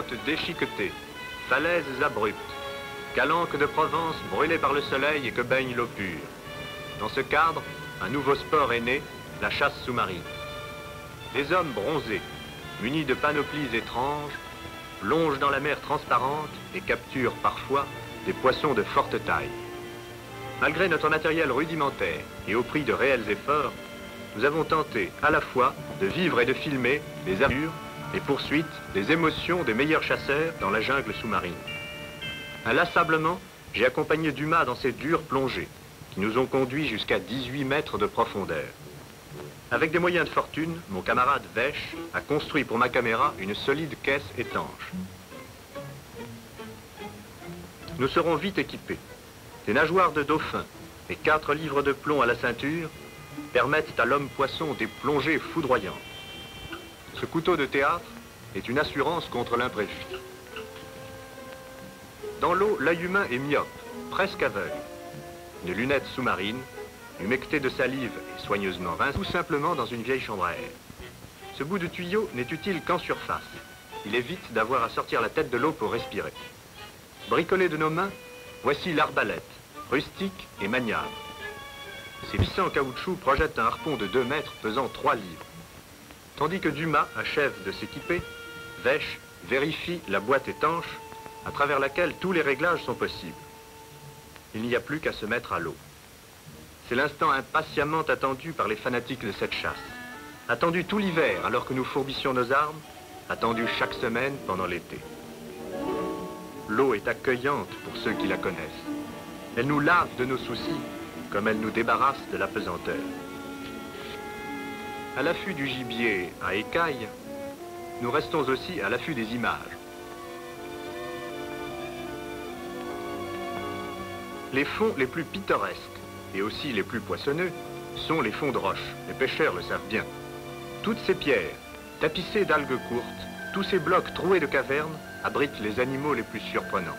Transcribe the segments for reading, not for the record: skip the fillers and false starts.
côtes déchiquetées, falaises abruptes, calanques de Provence brûlées par le soleil et que baigne l'eau pure. Dans ce cadre, un nouveau sport est né, la chasse sous-marine. Des hommes bronzés, munis de panoplies étranges, plongent dans la mer transparente et capturent parfois des poissons de forte taille. Malgré notre matériel rudimentaire et au prix de réels efforts, nous avons tenté à la fois de vivre et de filmer les aventures, les poursuites, les émotions des meilleurs chasseurs dans la jungle sous-marine. Inlassablement, j'ai accompagné Dumas dans ces dures plongées qui nous ont conduits jusqu'à 18 mètres de profondeur. Avec des moyens de fortune, mon camarade Vèche a construit pour ma caméra une solide caisse étanche. Nous serons vite équipés. Des nageoires de dauphin et 4 livres de plomb à la ceinture permettent à l'homme-poisson des plongées foudroyantes. Ce couteau de théâtre est une assurance contre l'imprévu. Dans l'eau, l'œil humain est myope, presque aveugle. Une lunette sous-marine, humectée de salive et soigneusement rincée, tout simplement dans une vieille chambre à air. Ce bout de tuyau n'est utile qu'en surface. Il évite d'avoir à sortir la tête de l'eau pour respirer. Bricolé de nos mains, voici l'arbalète, rustique et maniable. Ces puissants caoutchoucs projettent un harpon de 2 mètres pesant 3 livres. Tandis que Dumas achève de s'équiper, Vèche vérifie la boîte étanche à travers laquelle tous les réglages sont possibles. Il n'y a plus qu'à se mettre à l'eau. C'est l'instant impatiemment attendu par les fanatiques de cette chasse. Attendu tout l'hiver alors que nous fourbissions nos armes, attendu chaque semaine pendant l'été. L'eau est accueillante pour ceux qui la connaissent. Elle nous lave de nos soucis comme elle nous débarrasse de la pesanteur. À l'affût du gibier à écailles, nous restons aussi à l'affût des images. Les fonds les plus pittoresques et aussi les plus poissonneux sont les fonds de roche. Les pêcheurs le savent bien. Toutes ces pierres, tapissées d'algues courtes, tous ces blocs troués de cavernes abritent les animaux les plus surprenants.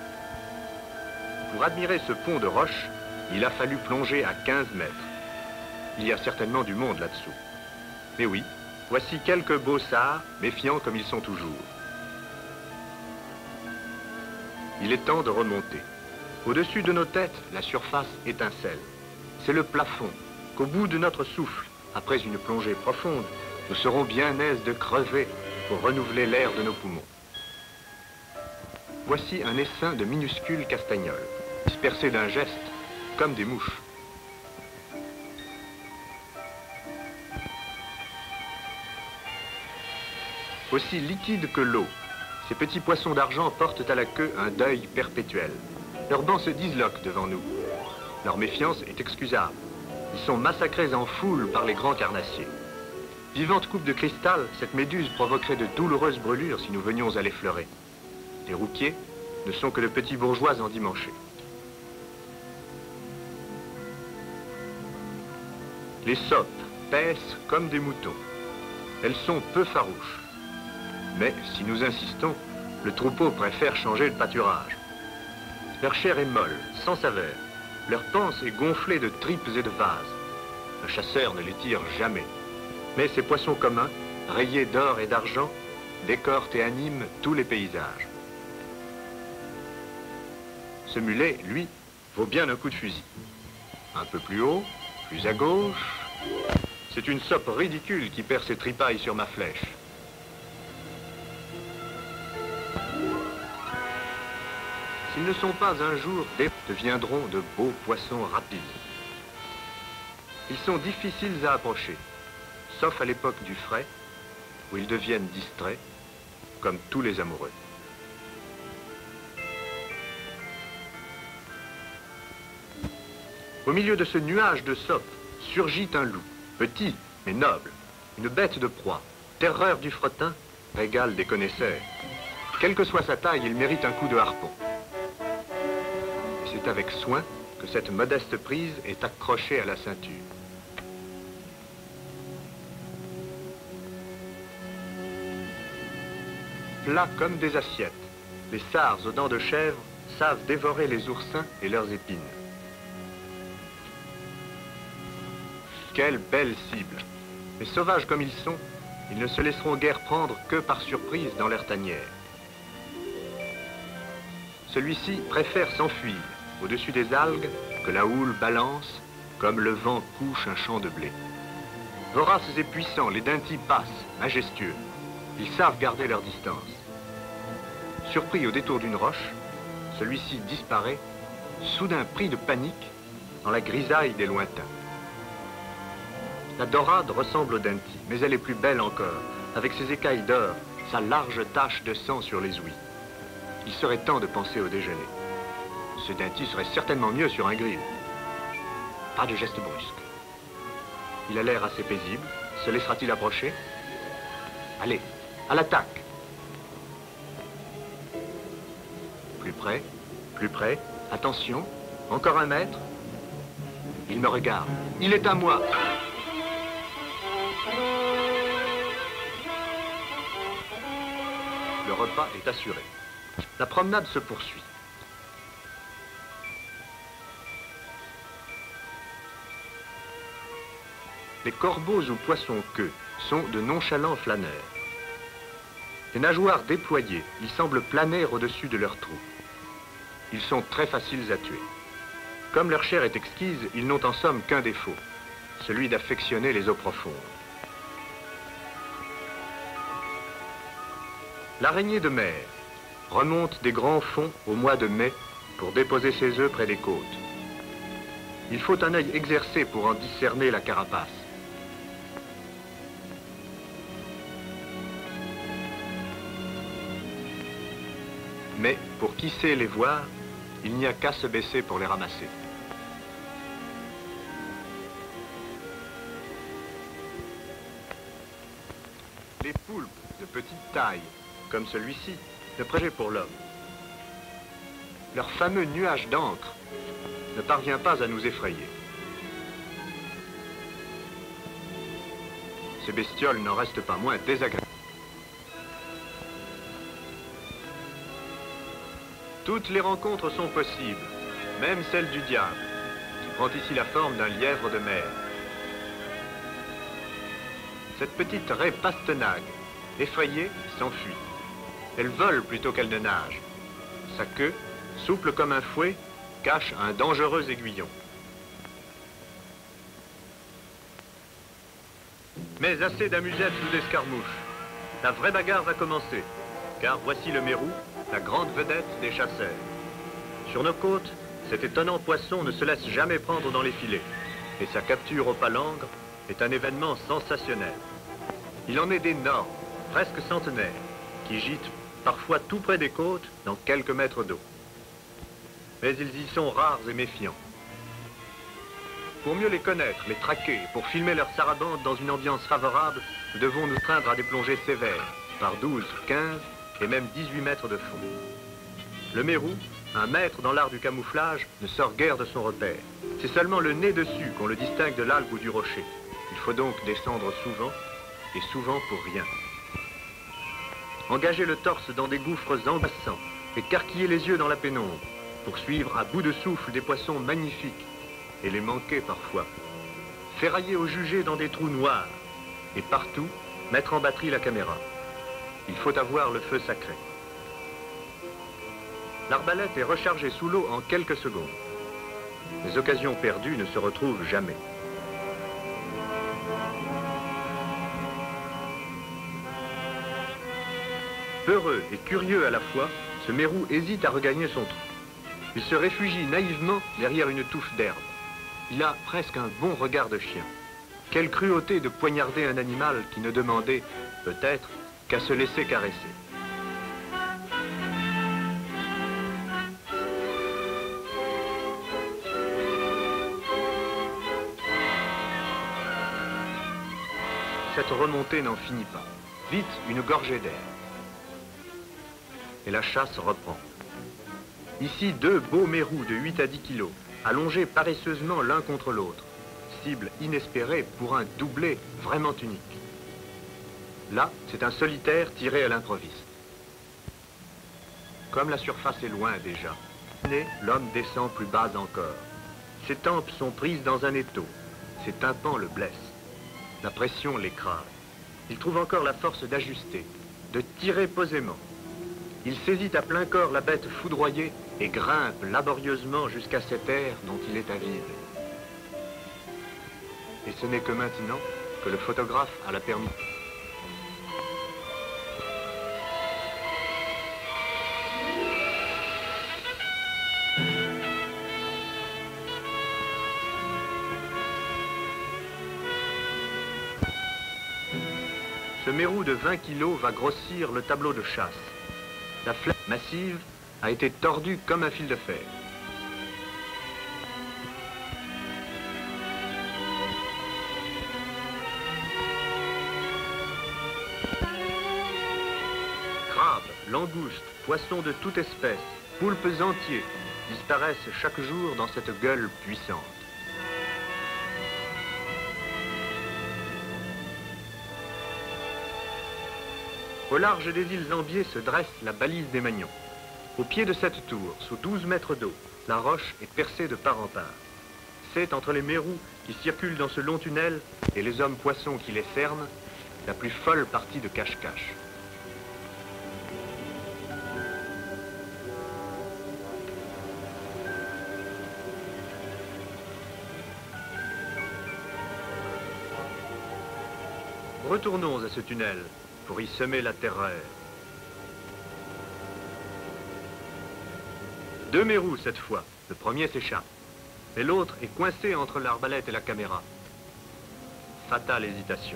Pour admirer ce pont de roche, il a fallu plonger à 15 mètres. Il y a certainement du monde là-dessous. Mais oui, voici quelques beaux sards, méfiants comme ils sont toujours. Il est temps de remonter. Au-dessus de nos têtes, la surface étincelle. C'est le plafond qu'au bout de notre souffle, après une plongée profonde, nous serons bien aises de crever pour renouveler l'air de nos poumons. Voici un essaim de minuscules castagnols, dispersés d'un geste, comme des mouches. Aussi liquides que l'eau, ces petits poissons d'argent portent à la queue un deuil perpétuel. Leurs bancs se disloquent devant nous. Leur méfiance est excusable. Ils sont massacrés en foule par les grands carnassiers. Vivante coupe de cristal, cette méduse provoquerait de douloureuses brûlures si nous venions à l'effleurer. Les rouquiers ne sont que de petits bourgeois endimanchés. Les sopes paissent comme des moutons. Elles sont peu farouches. Mais si nous insistons, le troupeau préfère changer de pâturage. Leur chair est molle, sans saveur. Leur panse est gonflée de tripes et de vases. Le chasseur ne les tire jamais. Mais ces poissons communs, rayés d'or et d'argent, décorent et animent tous les paysages. Ce mulet, lui, vaut bien un coup de fusil. Un peu plus haut, plus à gauche. C'est une sope ridicule qui perd ses tripailles sur ma flèche. S'ils ne sont pas un jour, deviendront de beaux poissons rapides. Ils sont difficiles à approcher, sauf à l'époque du frai, où ils deviennent distraits, comme tous les amoureux. Au milieu de ce nuage de sopes, surgit un loup, petit mais noble, une bête de proie, terreur du fretin, régal des connaisseurs. Quelle que soit sa taille, il mérite un coup de harpon. C'est avec soin que cette modeste prise est accrochée à la ceinture. Plats comme des assiettes, les sards aux dents de chèvre savent dévorer les oursins et leurs épines. Quelle belle cible! Mais sauvages comme ils sont, ils ne se laisseront guère prendre que par surprise dans leur tanière. Celui-ci préfère s'enfuir au-dessus des algues que la houle balance comme le vent couche un champ de blé. Voraces et puissants, les Dintis passent, majestueux. Ils savent garder leur distance. Surpris au détour d'une roche, celui-ci disparaît, soudain pris de panique, dans la grisaille des lointains. La dorade ressemble au Dinti, mais elle est plus belle encore, avec ses écailles d'or, sa large tache de sang sur les ouïes. Il serait temps de penser au déjeuner. Ce Dinti serait certainement mieux sur un grill. Pas de geste brusque. Il a l'air assez paisible. Se laissera-t-il approcher? Allez, à l'attaque! Plus près, attention, encore 1 mètre. Il me regarde, il est à moi! Le repas est assuré. La promenade se poursuit. Les corbeaux ou poissons-queues sont de nonchalants flâneurs. Les nageoires déployées, ils semblent planer au-dessus de leurs trous. Ils sont très faciles à tuer. Comme leur chair est exquise, ils n'ont en somme qu'un défaut, celui d'affectionner les eaux profondes. L'araignée de mer remonte des grands fonds au mois de mai pour déposer ses œufs près des côtes. Il faut un œil exercé pour en discerner la carapace. Mais pour qui sait les voir, il n'y a qu'à se baisser pour les ramasser. Les poulpes de petite taille, comme celui-ci, ne prêchaient pour l'homme. Leur fameux nuage d'encre ne parvient pas à nous effrayer. Ces bestioles n'en restent pas moins désagréables. Toutes les rencontres sont possibles, même celle du diable, qui prend ici la forme d'un lièvre de mer. Cette petite raie pastenague, effrayée, s'enfuit. Elle vole plutôt qu'elle ne nage. Sa queue, souple comme un fouet, cache un dangereux aiguillon. Mais assez d'amusettes ou d'escarmouches. La vraie bagarre va commencer, car voici le mérou, la grande vedette des chasseurs. Sur nos côtes, cet étonnant poisson ne se laisse jamais prendre dans les filets, et sa capture au palangre est un événement sensationnel. Il en est d'énormes, presque centenaires, qui gîtent parfois tout près des côtes, dans quelques mètres d'eau. Mais ils y sont rares et méfiants. Pour mieux les connaître, les traquer, pour filmer leur sarabande dans une ambiance favorable, nous devons nous craindre à des plongées sévères, par 12, 15 et même 18 mètres de fond. Le mérou, un maître dans l'art du camouflage, ne sort guère de son repère. C'est seulement le nez dessus qu'on le distingue de l'algue ou du rocher. Il faut donc descendre souvent, et souvent pour rien. Engager le torse dans des gouffres angoissants, écarquiller les yeux dans la pénombre, pour suivre à bout de souffle des poissons magnifiques, et les manquer parfois. Ferrailler au jugé dans des trous noirs, et partout, mettre en batterie la caméra. Il faut avoir le feu sacré. L'arbalète est rechargée sous l'eau en quelques secondes. Les occasions perdues ne se retrouvent jamais. Peureux et curieux à la fois, ce mérou hésite à regagner son trou. Il se réfugie naïvement derrière une touffe d'herbe. Il a presque un bon regard de chien. Quelle cruauté de poignarder un animal qui ne demandait, peut-être, qu'à se laisser caresser. Cette remontée n'en finit pas. Vite, une gorgée d'air. Et la chasse reprend. Ici, 2 beaux mérous de 8 à 10 kilos, allongés paresseusement l'un contre l'autre. Cible inespérée pour un doublé vraiment unique. Là, c'est un solitaire tiré à l'improviste. Comme la surface est loin déjà, l'homme descend plus bas encore. Ses tempes sont prises dans un étau. Ses tympans le blessent. La pression l'écrase. Il trouve encore la force d'ajuster, de tirer posément. Il saisit à plein corps la bête foudroyée et grimpe laborieusement jusqu'à cette aire dont il est avide. Et ce n'est que maintenant que le photographe a la permission. Ce mérou de 20 kilos va grossir le tableau de chasse. La flèche massive a été tordue comme un fil de fer. Crabes, langoustes, poissons de toute espèce, poulpes entiers disparaissent chaque jour dans cette gueule puissante. Au large des îles Ambiers se dresse la balise des Magnons. Au pied de cette tour, sous 12 mètres d'eau, la roche est percée de part en part. C'est entre les mérous qui circulent dans ce long tunnel et les hommes poissons qui les cernent, la plus folle partie de cache-cache. Retournons à ce tunnel pour y semer la terreur. 2 mérous cette fois. Le premier s'échappe. Mais l'autre est coincé entre l'arbalète et la caméra. Fatale hésitation.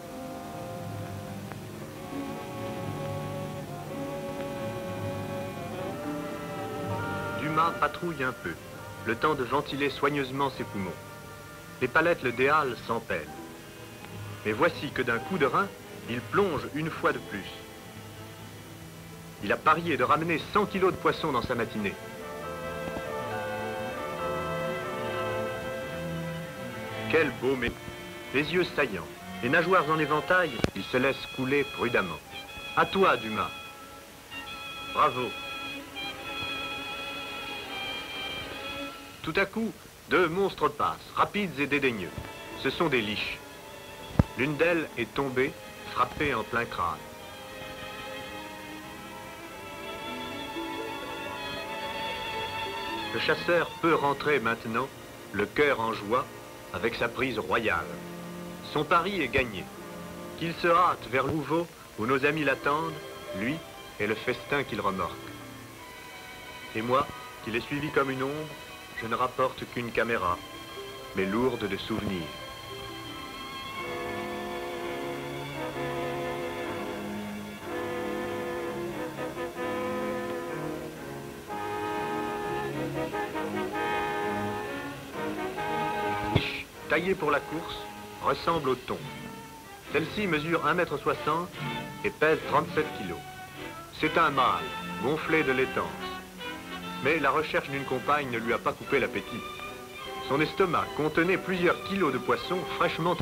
Dumas patrouille un peu, le temps de ventiler soigneusement ses poumons. Les palettes le déhalent sans peine. Mais voici que d'un coup de rein, il plonge une fois de plus. Il a parié de ramener 100 kilos de poissons dans sa matinée. Quel beau mérou! Les yeux saillants, les nageoires en éventail, il se laisse couler prudemment. À toi, Dumas. Bravo. Tout à coup, 2 monstres passent, rapides et dédaigneux. Ce sont des liches. L'une d'elles est tombée, frappée en plein crâne. Le chasseur peut rentrer maintenant, le cœur en joie, avec sa prise royale. Son pari est gagné. Qu'il se hâte vers Louveau, où nos amis l'attendent, lui et le festin qu'il remorque. Et moi, qui l'ai suivi comme une ombre, je ne rapporte qu'une caméra, mais lourde de souvenirs. Taillée pour la course, ressemble au thon. Celle-ci mesure 1,60 m et pèse 37 kg. C'est un mâle, gonflé de laitance. Mais la recherche d'une compagne ne lui a pas coupé l'appétit. Son estomac contenait plusieurs kilos de poissons fraîchement...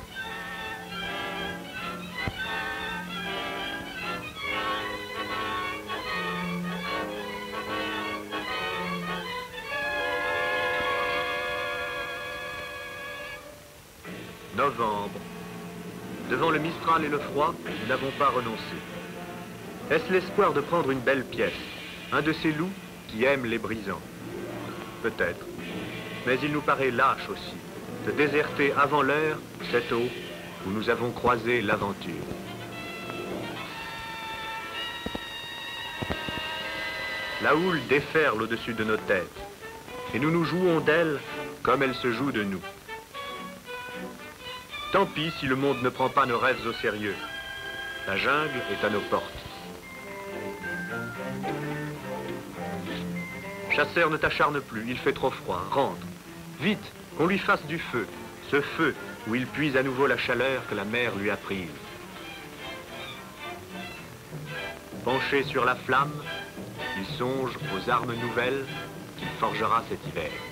Novembre. Devant le Mistral et le froid, nous n'avons pas renoncé. Est-ce l'espoir de prendre une belle pièce? Un de ces loups qui aiment les brisants? Peut-être. Mais il nous paraît lâche aussi de déserter avant l'heure cette eau où nous avons croisé l'aventure. La houle déferle au-dessus de nos têtes et nous nous jouons d'elle comme elle se joue de nous. Tant pis si le monde ne prend pas nos rêves au sérieux. La jungle est à nos portes. Chasseur, ne t'acharne plus, il fait trop froid. Rentre. Vite, qu'on lui fasse du feu. Ce feu où il puise à nouveau la chaleur que la mer lui a prise. Penché sur la flamme, il songe aux armes nouvelles qu'il forgera cet hiver.